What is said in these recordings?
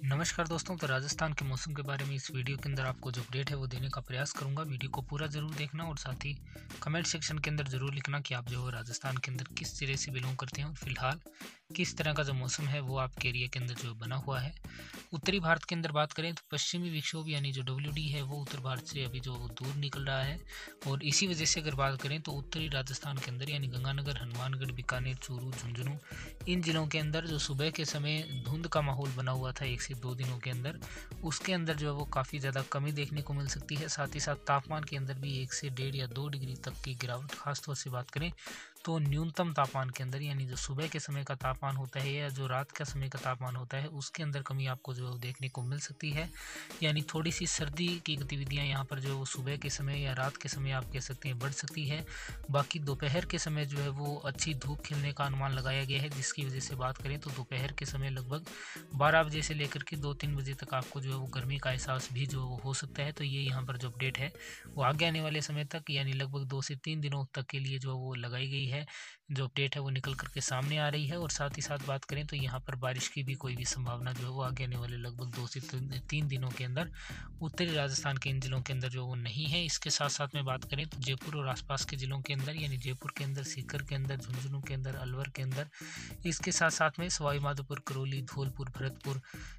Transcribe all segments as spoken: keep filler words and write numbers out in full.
नमस्कार दोस्तों। तो राजस्थान के मौसम के बारे में इस वीडियो के अंदर आपको जो अपडेट है वो देने का प्रयास करूंगा। वीडियो को पूरा ज़रूर देखना और साथ ही कमेंट सेक्शन के अंदर ज़रूर लिखना कि आप जो है राजस्थान के अंदर किस जिले से बिलोंग करते हैं और फिलहाल किस तरह का जो मौसम है वो आपके एरिया के अंदर जो बना हुआ है। उत्तरी भारत के अंदर बात करें तो पश्चिमी विक्षोभ यानी जो डब्ल्यू डी है वो उत्तर भारत से अभी जो दूर निकल रहा है, और इसी वजह से अगर बात करें तो उत्तरी राजस्थान के अंदर यानी गंगानगर, हनुमानगढ़, बीकानेर, चूरू, झुंझुनू इन जिलों के अंदर जो सुबह के समय धुंध का माहौल बना हुआ था एक से दो दिनों के अंदर, उसके अंदर जो है वो काफ़ी ज़्यादा कमी देखने को मिल सकती है। साथ ही साथ तापमान के अंदर भी एक से डेढ़ या दो डिग्री तक की गिरावट। खासतौर से बात करें तो न्यूनतम तापमान के अंदर यानी जो सुबह के समय का तापमान होता है या जो रात का समय का तापमान होता है उसके अंदर कमी आपको जो देखने को मिल सकती है। यानी थोड़ी सी सर्दी की गतिविधियां यहाँ पर जो है वो सुबह के समय या रात के समय आप कह सकते हैं बढ़ सकती है। बाकी दोपहर के समय जो है वो अच्छी धूप खिलने का अनुमान लगाया गया है, जिसकी वजह से बात करें तो दोपहर के समय लगभग बारह बजे से लेकर के दो तीन बजे तक आपको जो है वो गर्मी का एहसास भी जो वो हो सकता है। तो ये यहाँ पर जो अपडेट है वो आगे आने वाले समय तक यानी लगभग दो से तीन दिनों तक के लिए जो वो लगाई गई है। जो अपडेट है वो निकल करके सामने आ रही है। और साथ ही साथ बात करें तो यहाँ पर बारिश की भी कोई भी संभावना जो है वो आगे आने वाले लगभग दो से तीन दिनों के अंदर उत्तरी राजस्थान के इन जिलों के अंदर जो वो नहीं है। इसके साथ साथ में बात करें तो जयपुर और आसपास के जिलों के अंदर यानी जयपुर के अंदर, सीकर के अंदर, झुंझुनू के अंदर, अलवर के अंदर, इसके साथ साथ में सवाई माधोपुर, करौली, धौलपुर, भरतपुर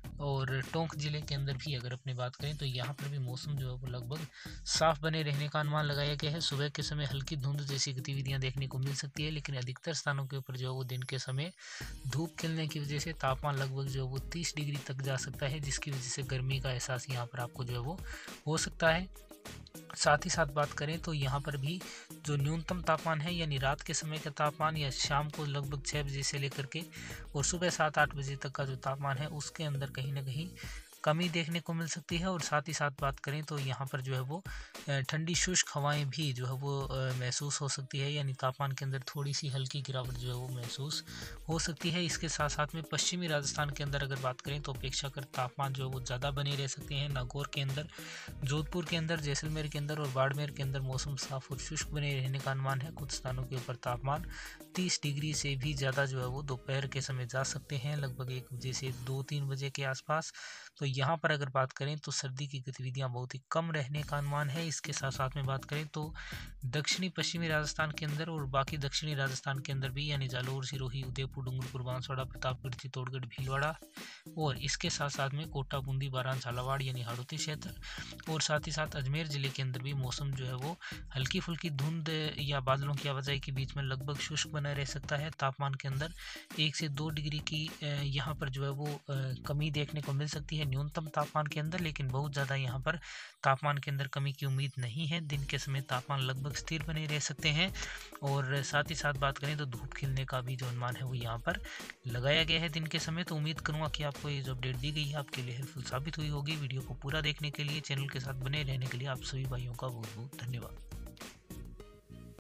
और टोंक जिले के अंदर भी अगर अपनी बात करें तो यहाँ पर भी मौसम जो है वो लगभग साफ बने रहने का अनुमान लगाया गया है। सुबह के समय हल्की धुंध जैसी गतिविधियां देखने को मिल सकती है, लेकिन अधिकतर स्थानों के ऊपर जो है वो दिन के समय धूप खिलने की वजह से तापमान लगभग जो है वो तीस डिग्री तक जा सकता है, जिसकी वजह से गर्मी का एहसास यहाँ पर आपको जो है वो हो सकता है। साथ ही साथ बात करें तो यहाँ पर भी जो न्यूनतम तापमान है यानी रात के समय का तापमान या शाम को लगभग छः बजे से लेकर के और सुबह सात आठ बजे तक का जो तापमान है उसके अंदर कहीं ना कहीं कमी देखने को मिल सकती है। और साथ ही साथ बात करें तो यहाँ पर जो है वो ठंडी शुष्क हवाएं भी जो है वो महसूस हो सकती है, यानी तापमान के अंदर थोड़ी सी हल्की गिरावट जो है वो महसूस हो सकती है। इसके साथ साथ में पश्चिमी राजस्थान के अंदर अगर बात करें तो अपेक्षाकृत तापमान जो है वो ज़्यादा बने रह सकते हैं। नागौर के अंदर, जोधपुर के अंदर, जैसलमेर के अंदर और बाड़मेर के अंदर मौसम साफ और शुष्क बने रहने का अनुमान है। कुछ स्थानों के ऊपर तापमान तीस डिग्री से भी ज़्यादा जो है वो दोपहर के समय जा सकते हैं, लगभग एक बजे से दो तीन बजे के आसपास। तो यहाँ पर अगर बात करें तो सर्दी की गतिविधियाँ बहुत ही कम रहने का अनुमान है। इसके साथ साथ में बात करें तो दक्षिणी पश्चिमी राजस्थान के अंदर और बाकी दक्षिणी राजस्थान के अंदर भी यानी जालोर, सिरोही, उदयपुर, डूंगरपुर, बांसवाड़ा, प्रतापगढ़, चित्तौड़गढ़, भीलवाड़ा और इसके साथ साथ में कोटा, बूंदी, बारां, झालावाड़ यानी हाड़ौती क्षेत्र और साथ ही साथ अजमेर जिले के अंदर भी मौसम जो है वो हल्की फुल्की धुंध या बादलों की आवाजाही के बीच में लगभग शुष्क बना रह सकता है। तापमान के अंदर एक से दो डिग्री की यहाँ पर जो है वो कमी देखने को मिल सकती है न्यूनतम तापमान के अंदर, लेकिन बहुत ज़्यादा यहाँ पर तापमान के अंदर कमी की उम्मीद नहीं है। दिन के समय तापमान लगभग स्थिर बने रह सकते हैं। और साथ ही साथ बात करें तो धूप खिलने का भी जो अनुमान है वो यहाँ पर लगाया गया है दिन के समय। तो उम्मीद करूँगा कि आपको ये जो अपडेट दी गई है आपके लिए हेल्पफुल साबित हुई होगी। वीडियो को पूरा देखने के लिए, चैनल के साथ बने रहने के लिए आप सभी भाइयों का बहुत बहुत धन्यवाद।